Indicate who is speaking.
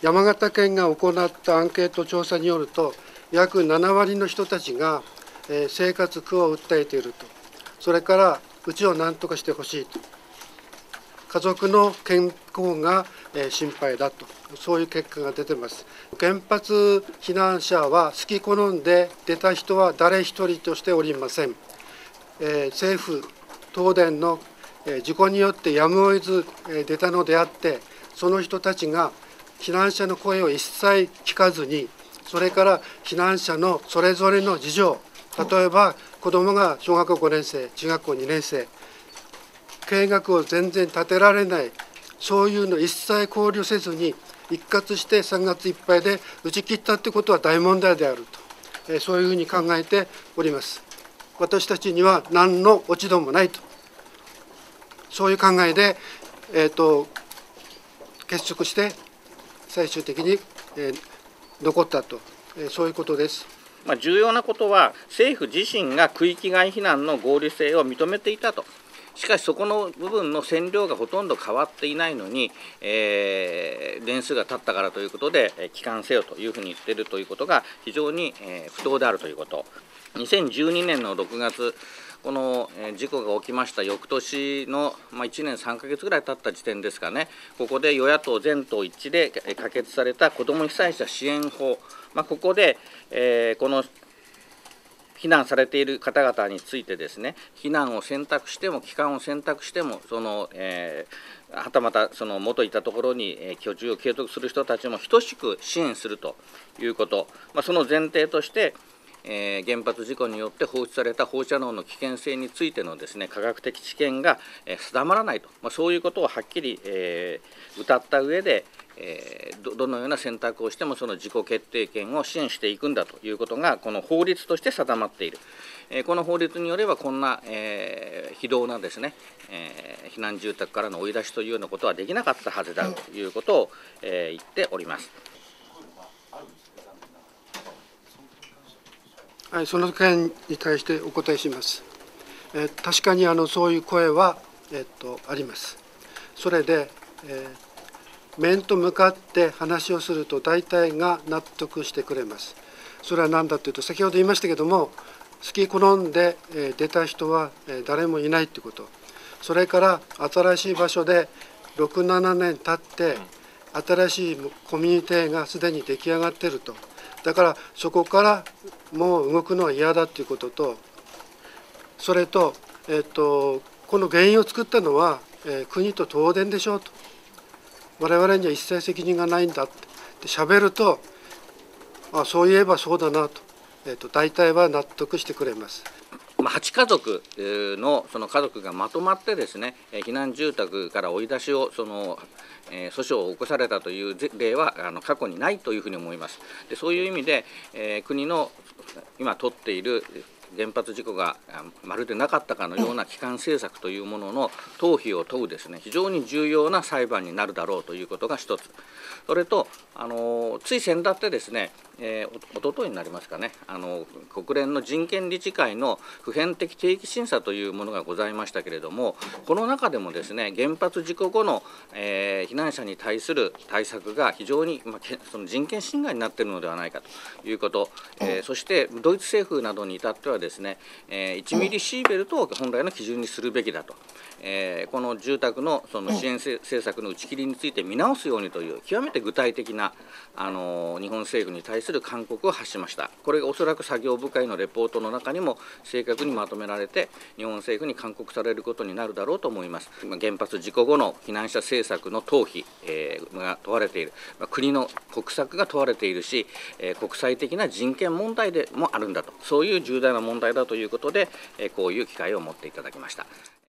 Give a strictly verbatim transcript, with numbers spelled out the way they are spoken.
Speaker 1: 山形県が行ったアンケート調査によると、約ななわりの人たちが生活苦を訴えていると、それからうちを何とかしてほしいと、家族の健康が心配だと、そういう結果が出ています。原発避難者は好き好んで出た人は誰一人としておりません。えー、政府、東電の事故によってやむを得ず出たのであって、その人たちが避難者の声を一切聞かずに、それから避難者のそれぞれの事情、例えば子どもが小学校ごねんせい、中学校にねんせい、経営学を全然立てられない、そういうの一切考慮せずに、一括してさんがついっぱいで打ち切ったということは大問題であると、そういうふうに考えております。私たちには何の落ち度もないと、そういう考えで、えーと、結束して最終的に、えー、残ったと、えー、そういうことです。
Speaker 2: まあ、重要なことは、政府自身が区域外避難の合理性を認めていたと。しかしそこの部分の線量がほとんど変わっていないのに、えー、年数が経ったからということで帰還せよというふうに言っているということが非常に、えー、不当であるということ。にせんじゅうにねんのろくがつ、この事故が起きました翌年の、まあ、いちねんさんかげつぐらい経った時点ですかね、ここで与野党全党一致で可決された子ども被災者支援法、まあ、ここで、えー、この避難されている方々についてですね、避難を選択しても帰還を選択しても、その、えー、はたまたその元いたところに、えー、居住を継続する人たちも等しく支援するということ、まあ、その前提として、えー、原発事故によって放出された放射能の危険性についてのですね、科学的知見が、えー、定まらないと、まあ、そういうことをはっきり、えー、謳った上で、えー、ど, どのような選択をしてもその自己決定権を支援していくんだということがこの法律として定まっている、えー、この法律によればこんな、えー、非道なですね、えー、避難住宅からの追い出しというようなことはできなかったはずだということを、えー、言っております。
Speaker 1: はい、その件に対してお答えします。えー、確かにあのそういう声は、えー、っとあります。それで、えー、面と向かって話をすると大体が納得してくれます。それは何だというと、先ほど言いましたけども、好き好んで、えー、出た人は、えー、誰もいないということ、それから新しい場所でろく、ななねん経って新しいコミュニティがすでに出来上がっていると。だからそこからもう動くのは嫌だということと、それと、えっと、この原因を作ったのは、えー、国と東電でしょうと、我々には一切責任がないんだってしゃべると、あ、そういえばそうだなと、えっと、大体は納得してくれます。
Speaker 2: はちかぞくのその家族がまとまってですね、避難住宅から追い出しをその訴訟を起こされたという例はあの過去にないというふうに思います。で、そういう意味で、えー、国の今取っている原発事故がまるでなかったかのような基幹政策というものの討否を問うですね、非常に重要な裁判になるだろうということが一つ。それとあのつい先だってですね、えー、おとといになりますかね、あの国連の人権理事会の普遍的定期審査というものがございましたけれども、この中でもですね、原発事故後の、えー、避難者に対する対策が非常に、まあ、その人権侵害になっているのではないかということ、えー、そしてドイツ政府などに至ってはですね、えー、いちミリシーベルトを本来の基準にするべきだと、えー、この住宅のその支援政策の打ち切りについて見直すようにという極めて具体的なあの日本政府に対する勧告を発しました。これがおそらく作業部会のレポートの中にも正確にまとめられて日本政府に勧告されることになるだろうと思います。原発事故後の避難者政策の討否、えー、が問われている、国の国策が問われているし、えー、国際的な人権問題でもあるんだと、そういう重大な問題だということで、えー、こういう機会を持っていただきました。